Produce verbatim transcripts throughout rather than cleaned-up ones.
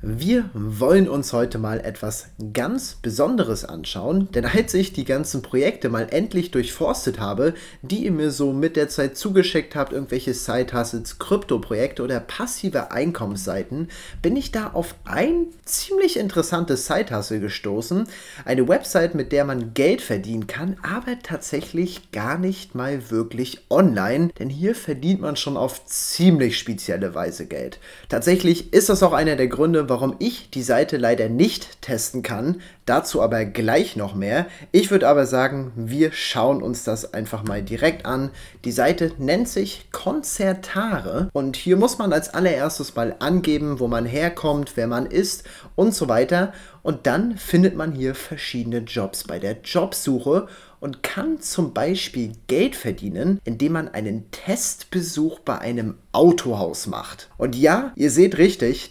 Wir wollen uns heute mal etwas ganz Besonderes anschauen, denn als ich die ganzen Projekte mal endlich durchforstet habe, die ihr mir so mit der Zeit zugeschickt habt, irgendwelche Side-Hustles, Krypto-Projekte oder passive Einkommensseiten, bin ich da auf ein ziemlich interessantes Side-Hustle gestoßen. Eine Website, mit der man Geld verdienen kann, aber tatsächlich gar nicht mal wirklich online, denn hier verdient man schon auf ziemlich spezielle Weise Geld. Tatsächlich ist das auch einer der Gründe, warum ich die Seite leider nicht testen kann, dazu aber gleich noch mehr. Ich würde aber sagen, wir schauen uns das einfach mal direkt an. Die Seite nennt sich Concertare und hier muss man als allererstes mal angeben, wo man herkommt, wer man ist und so weiter. Und dann findet man hier verschiedene Jobs bei der Jobsuche und kann zum Beispiel Geld verdienen, indem man einen Testbesuch bei einem Autohaus macht. Und ja, ihr seht richtig,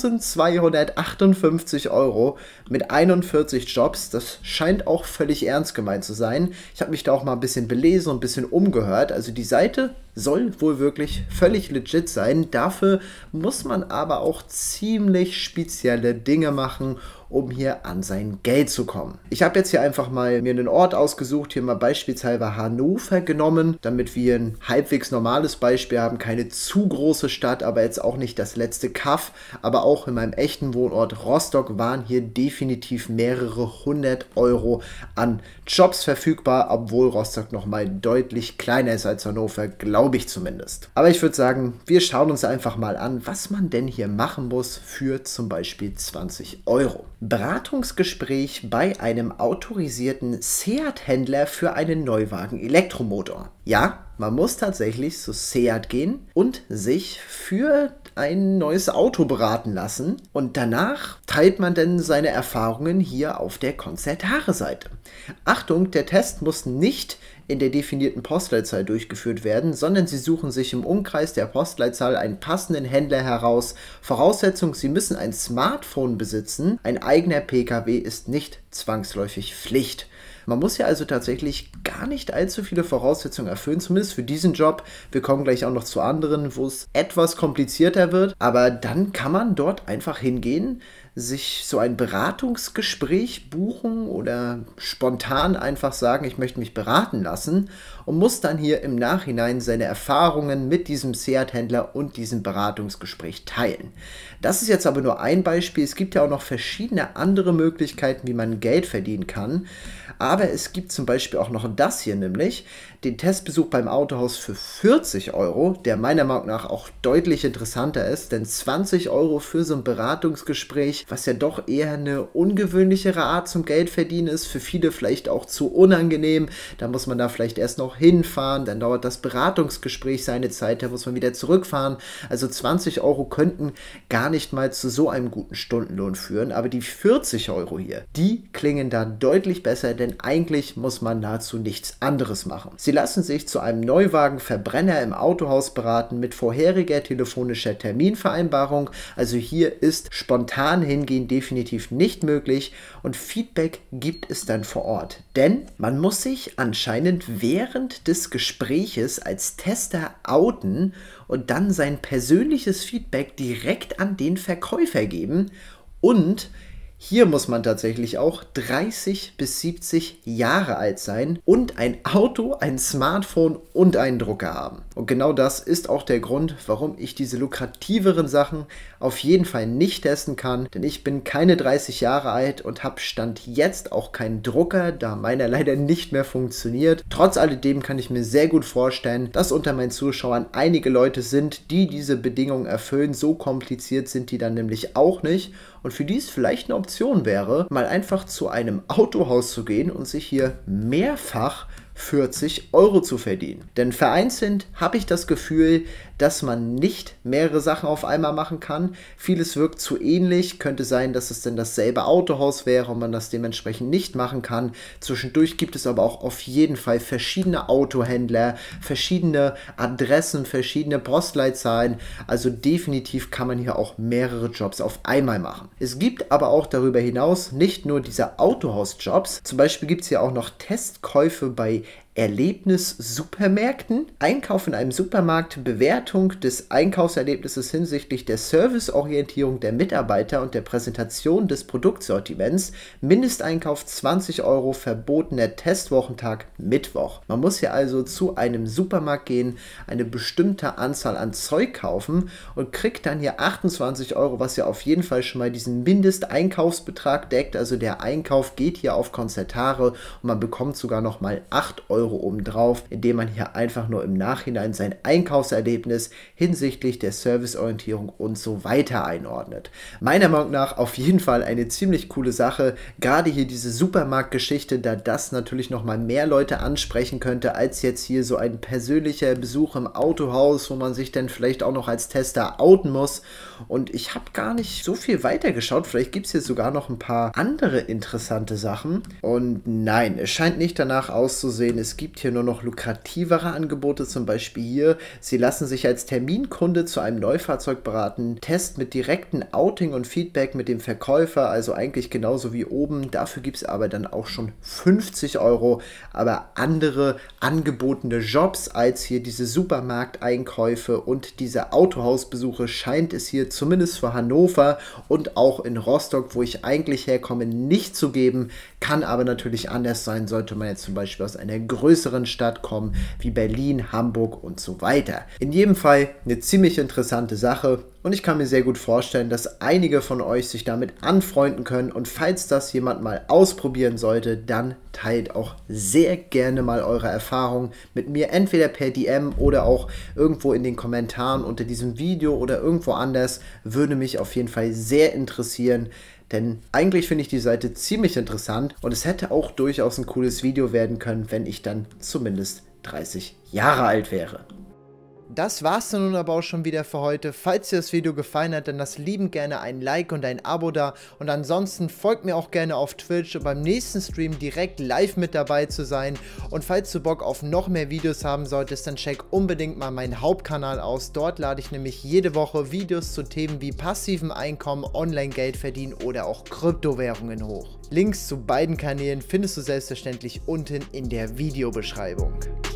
eintausendzweihundertachtundfünfzig Euro mit einundvierzig Jobs, das scheint auch völlig ernst gemeint zu sein. Ich habe mich da auch mal ein bisschen belesen und ein bisschen umgehört. Also die Seite soll wohl wirklich völlig legit sein. Dafür muss man aber auch ziemlich spezielle Dinge machen, um hier an sein Geld zu kommen. Ich habe jetzt hier einfach mal mir einen Ort ausgesucht, hier mal beispielsweise Hannover genommen, damit wir ein halbwegs normales Beispiel haben, keine zu große Stadt, aber jetzt auch nicht das letzte Kaff, aber auch in meinem echten Wohnort Rostock waren hier definitiv mehrere hundert Euro an Jobs verfügbar, obwohl Rostock nochmal deutlich kleiner ist als Hannover, glaube ich zumindest. Aber ich würde sagen, wir schauen uns einfach mal an, was man denn hier machen muss für zum Beispiel zwanzig Euro. Beratungsgespräch bei einem autorisierten Seat-Händler für einen Neuwagen-Elektromotor. Ja, man muss tatsächlich zu Seat gehen und sich für ein neues Auto beraten lassen und danach teilt man dann seine Erfahrungen hier auf der Concertare-Seite. Achtung, der Test muss nicht in der definierten Postleitzahl durchgeführt werden, sondern Sie suchen sich im Umkreis der Postleitzahl einen passenden Händler heraus. Voraussetzung, Sie müssen ein Smartphone besitzen. Ein eigener P K W ist nicht zwangsläufig Pflicht. Man muss ja also tatsächlich gar nicht allzu viele Voraussetzungen erfüllen, zumindest für diesen Job. Wir kommen gleich auch noch zu anderen, wo es etwas komplizierter wird, aber dann kann man dort einfach hingehen, sich so ein Beratungsgespräch buchen oder spontan einfach sagen, ich möchte mich beraten lassen und muss dann hier im Nachhinein seine Erfahrungen mit diesem Seat-Händler und diesem Beratungsgespräch teilen. Das ist jetzt aber nur ein Beispiel. Es gibt ja auch noch verschiedene andere Möglichkeiten, wie man Geld verdienen kann. Aber es gibt zum Beispiel auch noch das hier, nämlich den Testbesuch beim Autohaus für vierzig Euro, der meiner Meinung nach auch deutlich interessanter ist, denn zwanzig Euro für so ein Beratungsgespräch, was ja doch eher eine ungewöhnlichere Art zum Geldverdienen ist, für viele vielleicht auch zu unangenehm, da muss man da vielleicht erst noch hinfahren, dann dauert das Beratungsgespräch seine Zeit, da muss man wieder zurückfahren, also zwanzig Euro könnten gar nicht mal zu so einem guten Stundenlohn führen, aber die vierzig Euro hier, die klingen da deutlich besser, denn eigentlich muss man dazu nichts anderes machen. Sie lassen sich zu einem Neuwagen-Verbrenner im Autohaus beraten mit vorheriger telefonischer Terminvereinbarung. Also hier ist spontan hingehen definitiv nicht möglich und Feedback gibt es dann vor Ort. Denn man muss sich anscheinend während des Gespräches als Tester outen und dann sein persönliches Feedback direkt an den Verkäufer geben und hier muss man tatsächlich auch dreißig bis siebzig Jahre alt sein und ein Auto, ein Smartphone und einen Drucker haben. Und genau das ist auch der Grund, warum ich diese lukrativeren Sachen auf jeden Fall nicht testen kann, denn ich bin keine dreißig Jahre alt und habe Stand jetzt auch keinen Drucker, da meiner leider nicht mehr funktioniert. Trotz alledem kann ich mir sehr gut vorstellen, dass unter meinen Zuschauern einige Leute sind, die diese Bedingungen erfüllen. So kompliziert sind die dann nämlich auch nicht. Und für die es vielleicht eine Option wäre, mal einfach zu einem Autohaus zu gehen und sich hier mehrfach vierzig Euro zu verdienen. Denn vereinzelt habe ich das Gefühl, dass man nicht mehrere Sachen auf einmal machen kann. Vieles wirkt zu ähnlich. Könnte sein, dass es dann dasselbe Autohaus wäre und man das dementsprechend nicht machen kann. Zwischendurch gibt es aber auch auf jeden Fall verschiedene Autohändler, verschiedene Adressen, verschiedene Postleitzahlen. Also definitiv kann man hier auch mehrere Jobs auf einmal machen. Es gibt aber auch darüber hinaus nicht nur diese Autohausjobs. Zum Beispiel gibt es hier auch noch Testkäufe bei Erlebnis-Supermärkten, Einkauf in einem Supermarkt, Bewertung des Einkaufserlebnisses hinsichtlich der Serviceorientierung der Mitarbeiter und der Präsentation des Produktsortiments, Mindesteinkauf zwanzig Euro, verbotener Testwochentag Mittwoch. Man muss hier also zu einem Supermarkt gehen, eine bestimmte Anzahl an Zeug kaufen und kriegt dann hier achtundzwanzig Euro, was ja auf jeden Fall schon mal diesen Mindesteinkaufsbetrag deckt. Also der Einkauf geht hier auf Concertare und man bekommt sogar noch mal acht Euro obendrauf, indem man hier einfach nur im Nachhinein sein Einkaufserlebnis hinsichtlich der Serviceorientierung und so weiter einordnet. Meiner Meinung nach auf jeden Fall eine ziemlich coole Sache, gerade hier diese Supermarktgeschichte, da das natürlich noch mal mehr Leute ansprechen könnte, als jetzt hier so ein persönlicher Besuch im Autohaus, wo man sich dann vielleicht auch noch als Tester outen muss. Und ich habe gar nicht so viel weitergeschaut, vielleicht gibt es hier sogar noch ein paar andere interessante Sachen. Und nein, es scheint nicht danach auszusehen, es gibt hier nur noch lukrativere Angebote, zum Beispiel hier, Sie lassen sich als Terminkunde zu einem Neufahrzeug beraten, Test mit direktem Outing und Feedback mit dem Verkäufer, also eigentlich genauso wie oben, dafür gibt es aber dann auch schon fünfzig Euro, aber andere angebotene Jobs als hier diese Supermarkteinkäufe und diese Autohausbesuche scheint es hier zumindest für Hannover und auch in Rostock, wo ich eigentlich herkomme, nicht zu geben, kann aber natürlich anders sein, sollte man jetzt zum Beispiel aus einer größeren Stadt kommen, wie Berlin, Hamburg und so weiter. In jedem Fall eine ziemlich interessante Sache und ich kann mir sehr gut vorstellen, dass einige von euch sich damit anfreunden können und falls das jemand mal ausprobieren sollte, dann teilt auch sehr gerne mal eure Erfahrungen mit mir, entweder per D M oder auch irgendwo in den Kommentaren unter diesem Video oder irgendwo anders, würde mich auf jeden Fall sehr interessieren. Denn eigentlich finde ich die Seite ziemlich interessant und es hätte auch durchaus ein cooles Video werden können, wenn ich dann zumindest dreißig Jahre alt wäre. Das war's dann nun aber auch schon wieder für heute. Falls dir das Video gefallen hat, dann lasst liebend gerne ein Like und ein Abo da. Und ansonsten folgt mir auch gerne auf Twitch, um beim nächsten Stream direkt live mit dabei zu sein. Und falls du Bock auf noch mehr Videos haben solltest, dann check unbedingt mal meinen Hauptkanal aus. Dort lade ich nämlich jede Woche Videos zu Themen wie passivem Einkommen, Online-Geld verdienen oder auch Kryptowährungen hoch. Links zu beiden Kanälen findest du selbstverständlich unten in der Videobeschreibung.